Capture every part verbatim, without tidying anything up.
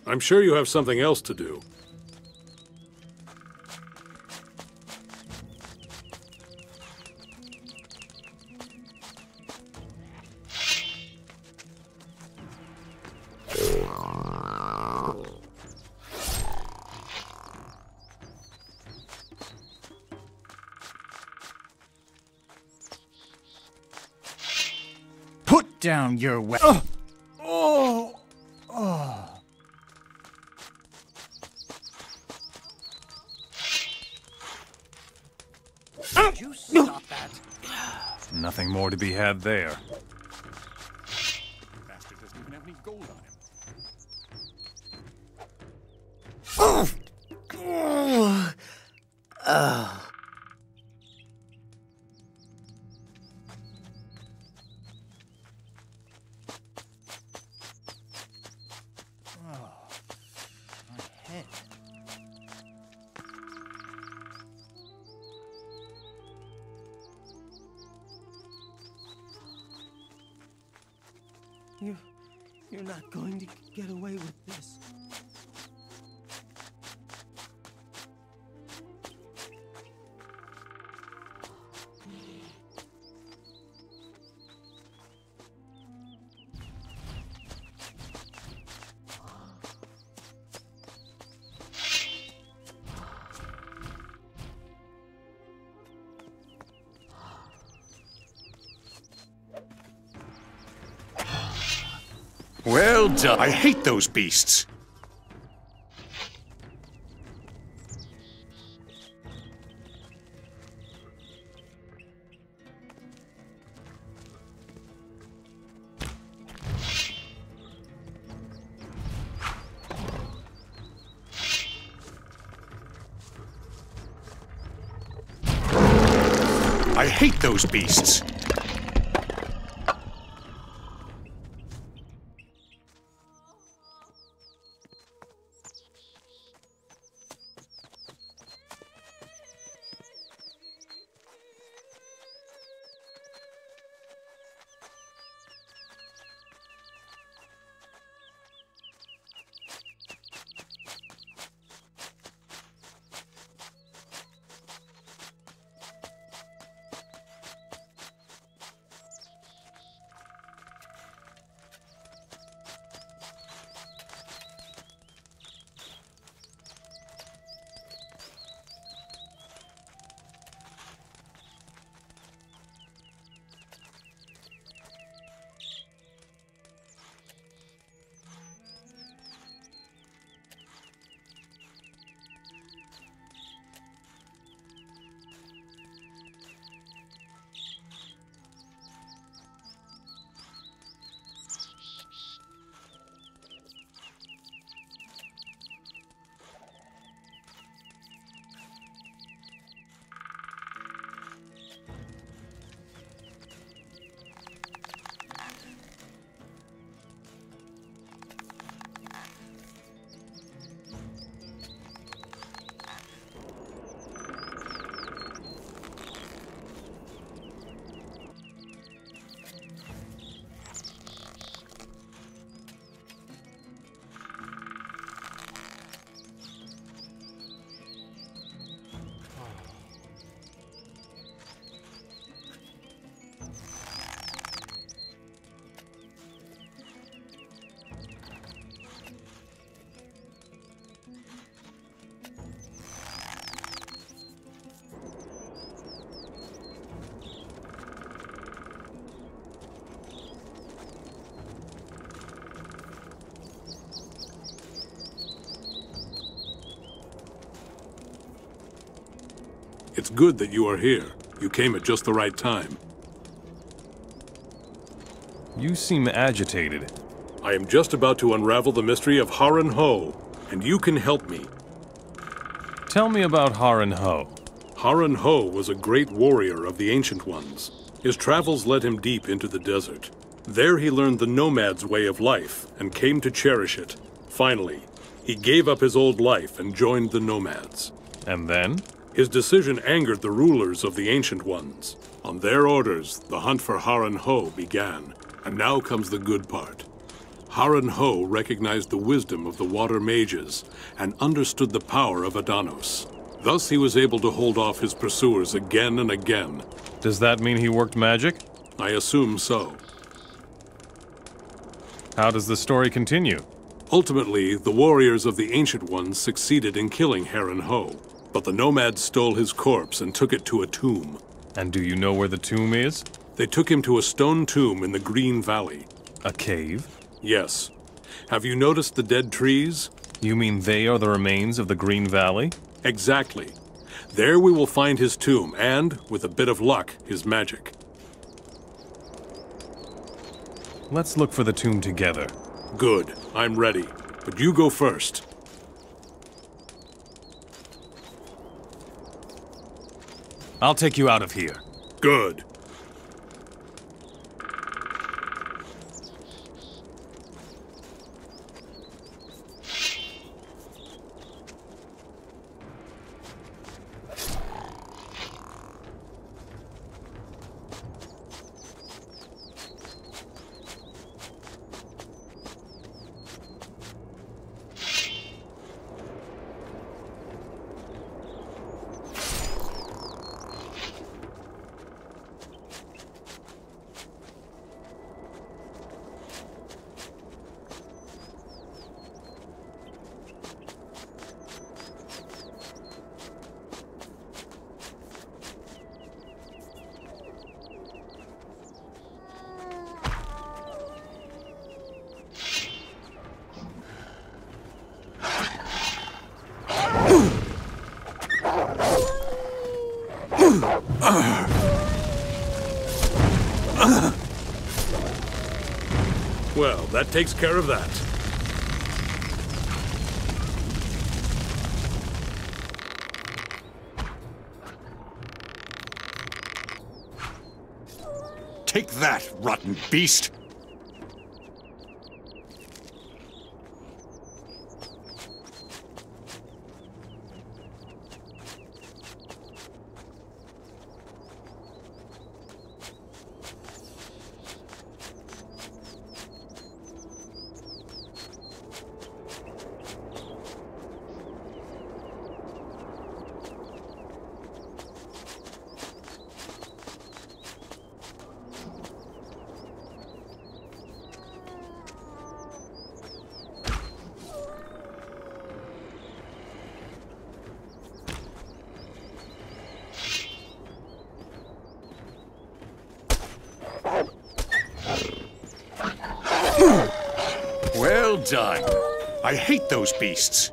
I'm sure you have something else to do. Put down your weapon. Oh! Oh! Did you stop that? Nothing more to be had there. Bastard doesn't even have any gold on him. Oh! You're, you're not going to get away with this. Well done. I hate those beasts. I hate those beasts. It's good that you are here. You came at just the right time. You seem agitated. I am just about to unravel the mystery of Haran Ho, and you can help me. Tell me about Haran Ho. Haran Ho was a great warrior of the Ancient Ones. His travels led him deep into the desert. There he learned the nomad's way of life and came to cherish it. Finally, he gave up his old life and joined the nomads. And then? His decision angered the rulers of the Ancient Ones. On their orders, the hunt for Haran Ho began. And now comes the good part. Haran Ho recognized the wisdom of the water mages and understood the power of Adanos. Thus he was able to hold off his pursuers again and again. Does that mean he worked magic? I assume so. How does the story continue? Ultimately, the warriors of the Ancient Ones succeeded in killing Haran Ho, but the nomads stole his corpse and took it to a tomb. And do you know where the tomb is? They took him to a stone tomb in the Green Valley. A cave? Yes. Have you noticed the dead trees? You mean they are the remains of the Green Valley? Exactly. There we will find his tomb and, with a bit of luck, his magic. Let's look for the tomb together. Good. I'm ready. But you go first. I'll take you out of here. Good. Well, that takes care of that. Take that, rotten beast! Well done. I hate those beasts.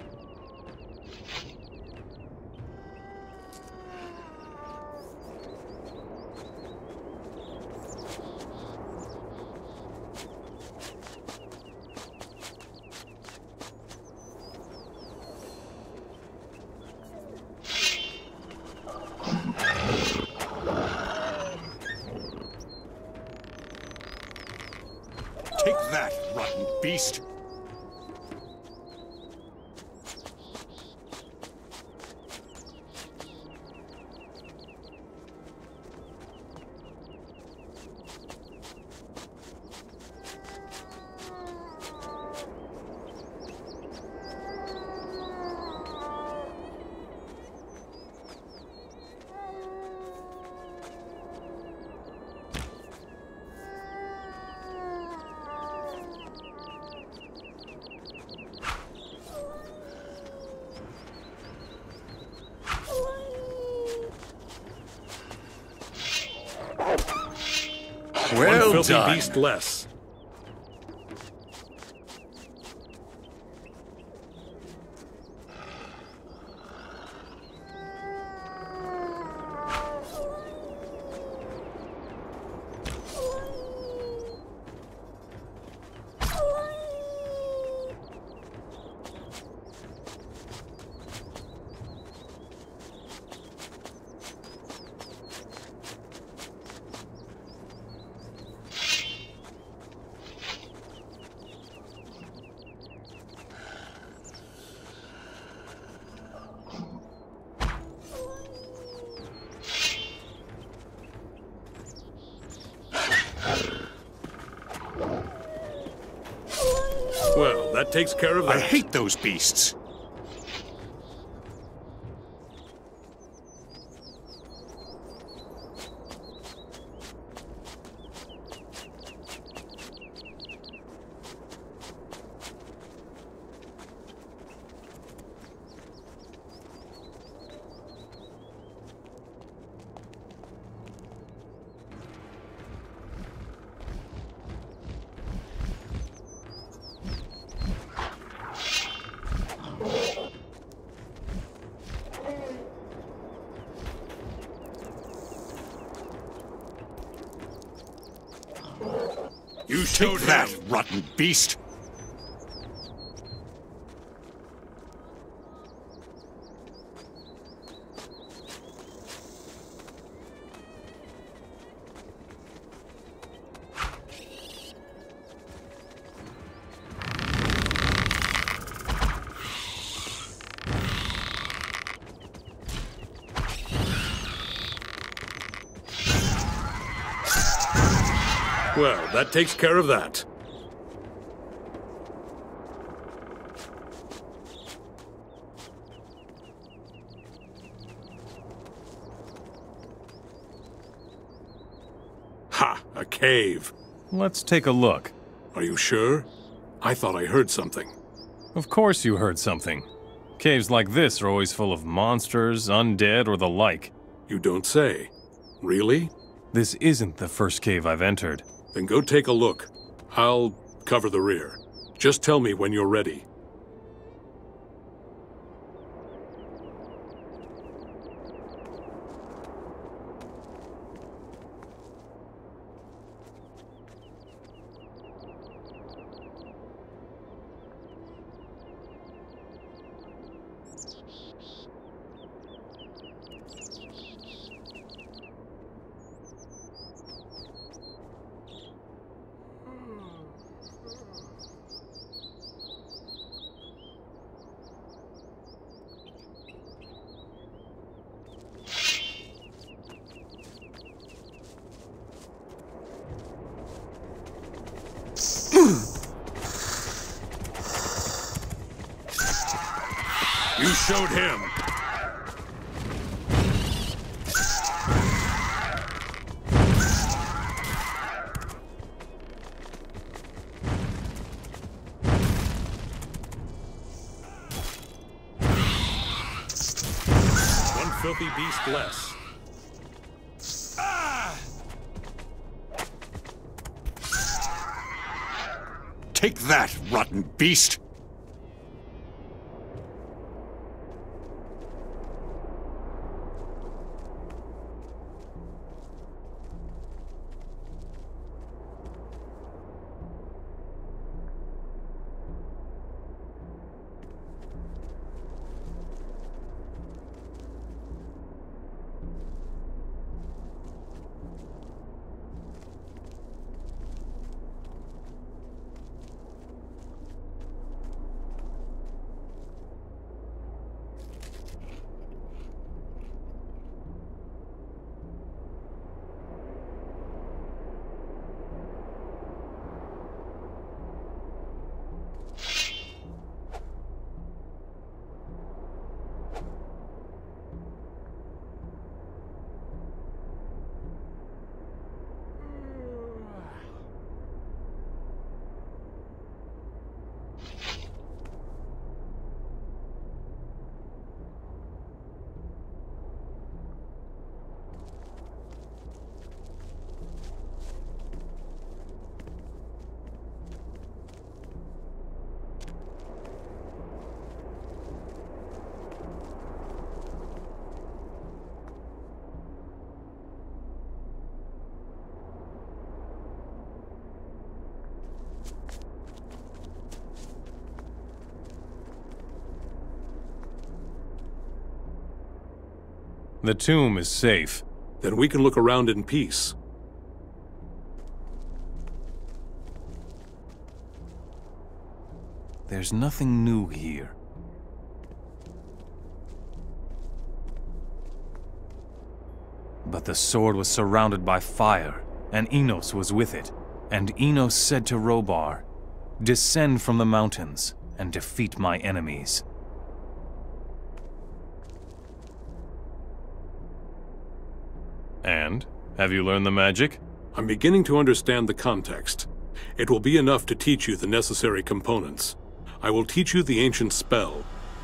Take that, rotten beast! Well One filthy done. beast less. Well, that takes care of that. I hate those beasts. You Take showed that, him. rotten beast! Well, that takes care of that. Ha! A cave. Let's take a look. Are you sure? I thought I heard something. Of course you heard something. Caves like this are always full of monsters, undead, or the like. You don't say. Really? This isn't the first cave I've entered. Then go take a look. I'll cover the rear. Just tell me when you're ready. You showed him. One filthy beast less. Take that, rotten beast! The tomb is safe. Then we can look around in peace. There's nothing new here. But the sword was surrounded by fire, and Enos was with it. And Enos said to Robar, Descend from the mountains and defeat my enemies. And? Have you learned the magic? I'm beginning to understand the context. It will be enough to teach you the necessary components. I will teach you the ancient spell.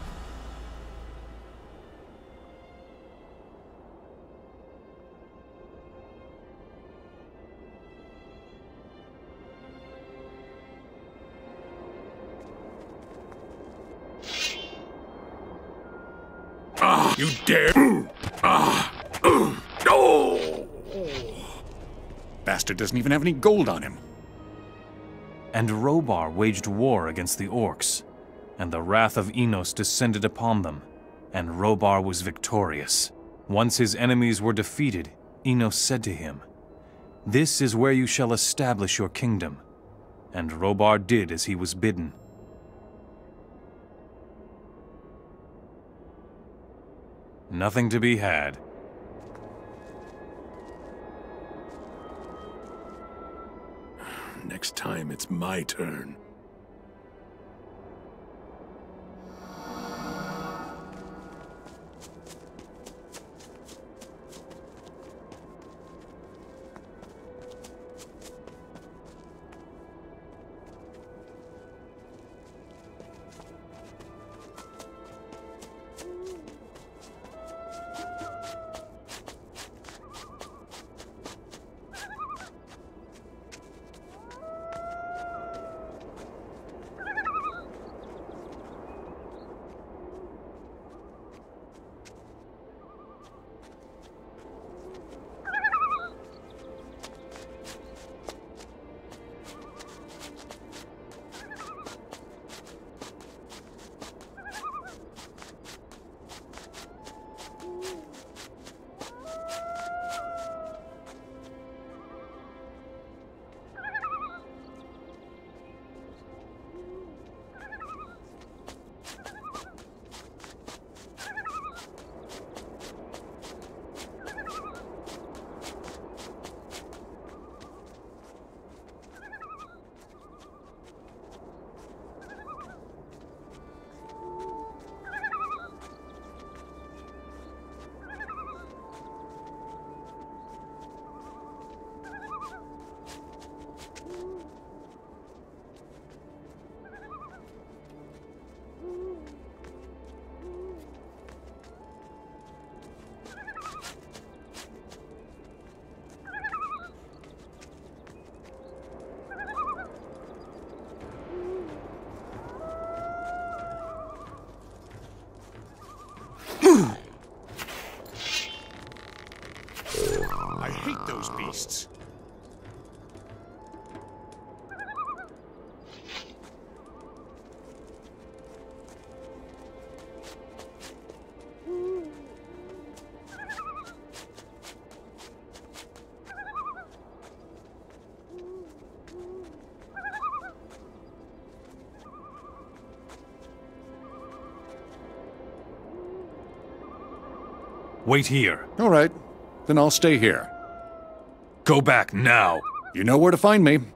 Ah, you dare! Ah! Oh! Bastard doesn't even have any gold on him. And Robar waged war against the orcs, and the wrath of Enos descended upon them, and Robar was victorious. Once his enemies were defeated, Enos said to him, "This is where you shall establish your kingdom." And Robar did as he was bidden. Nothing to be had. Next time, it's my turn. I hate those beasts. Wait here. All right, then I'll stay here. Go back now. You know where to find me.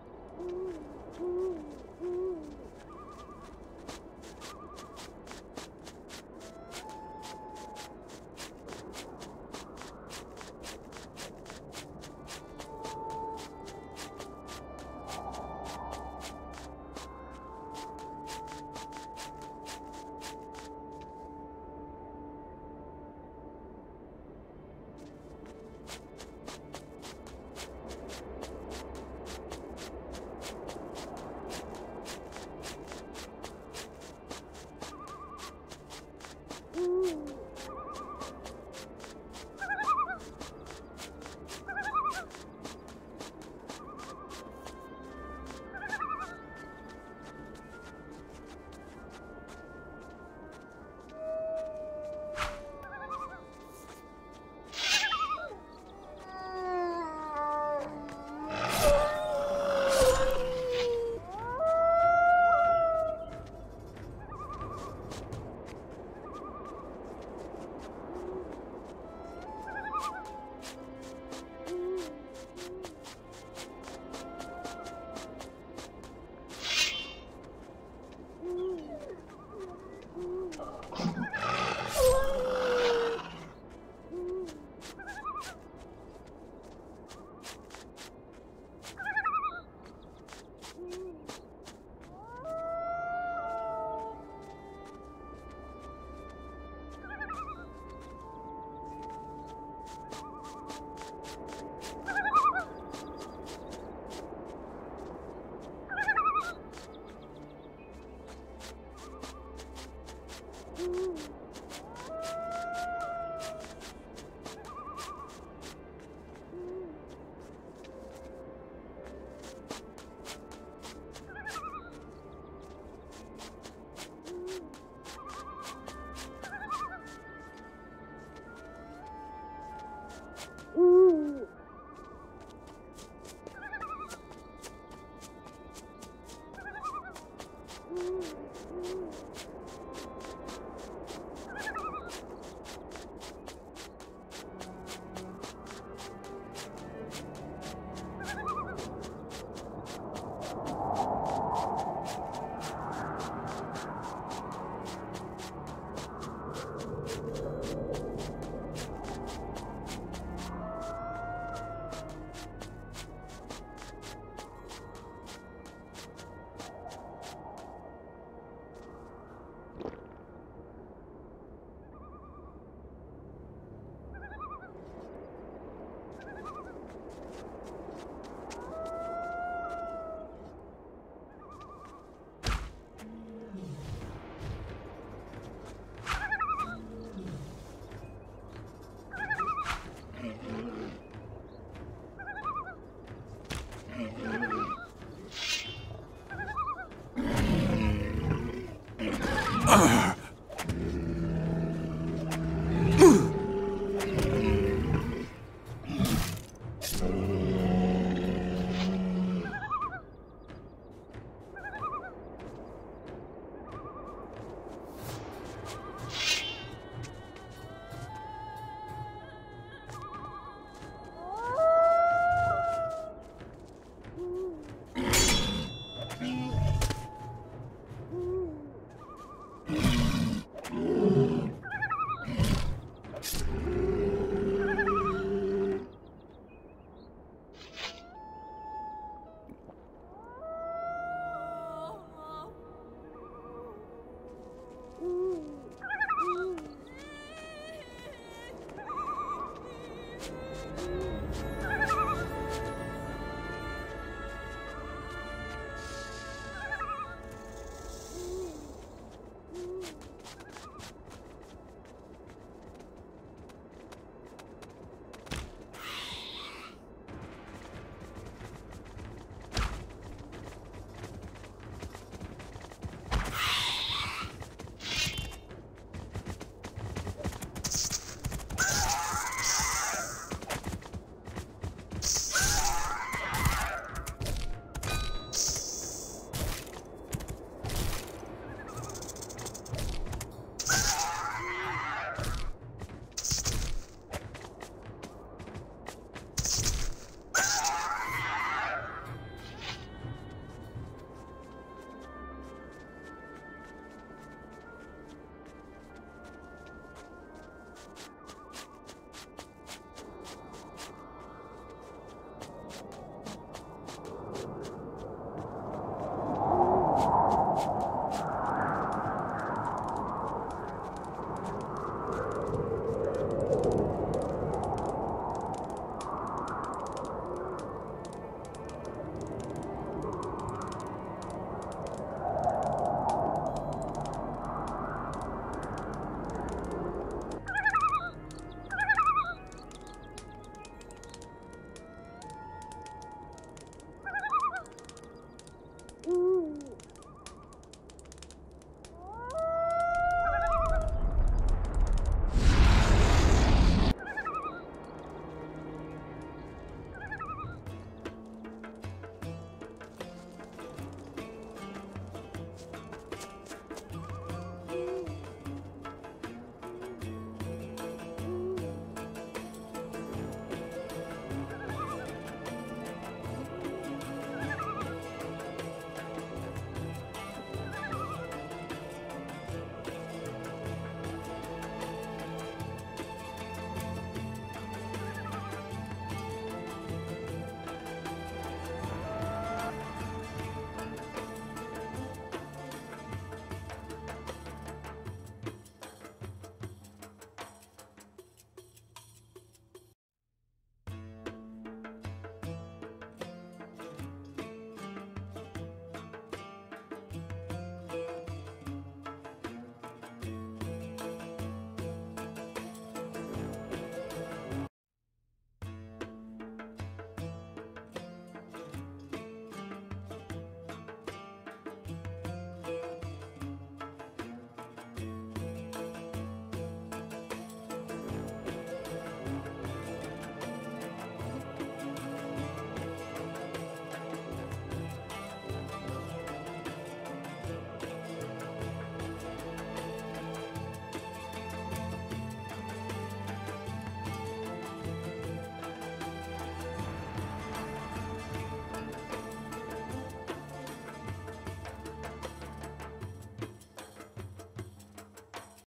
Ugh.